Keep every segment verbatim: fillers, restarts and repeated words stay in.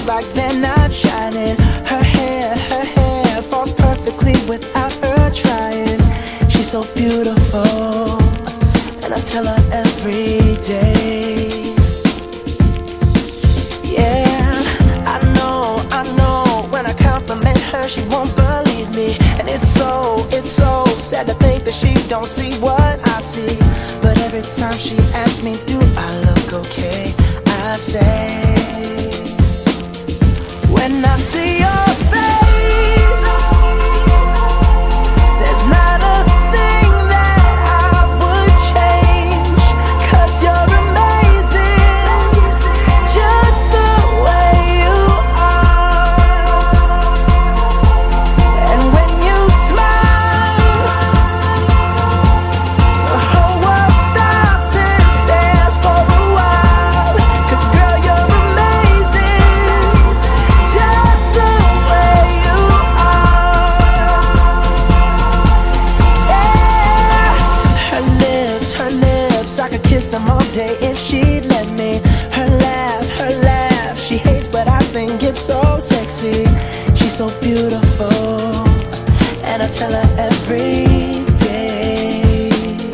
feels like they're not shining. Her hair, her hair falls perfectly without her trying. She's so beautiful, and I tell her every day. Yeah, I know, I know, when I compliment her she won't believe me. And it's so, it's so sad to think that she don't see what I see. But every time she asks me, do I look okay, I say, when I see your face, there's not a thing that I would change. 'Cause you're amazing, just the way you are. And when you smile, the whole world stops and stares for a while. 'Cause girl, you're amazing, just the way you are. Yeah. Her lips, her lips, I could kiss them all day if she'd let me. Her laugh, her laugh, she hates but I think it's so sexy. She's so beautiful, and I tell her every day.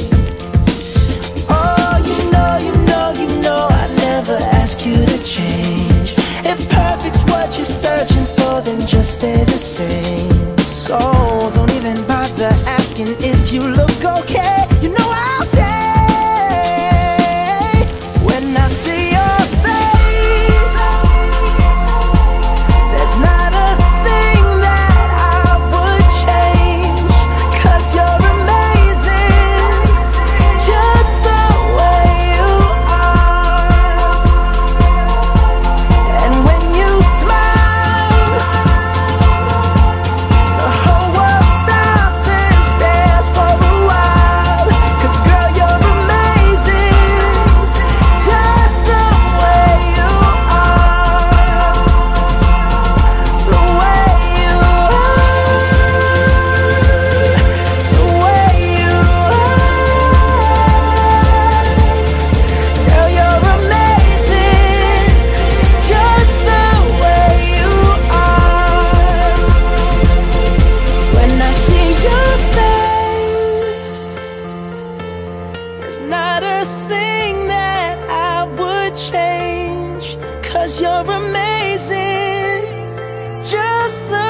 Oh, you know, you know, you know I'd never ask you to change. If perfect's what you're searching for, then just stay the same. So don't even bother asking if you look okay. You know I'll say, when I see your face, there's not a thing that I would change. 'Cause you're amazing, just the way you are. And when you smile, the whole world stops and stares for a while. 'Cause girl, you're amazing, just the way you are. The way you are, the way you are. Girl, you're amazing, just the way you are. When I see your face, there's not a thing that I would change. 'Cause you're amazing, just the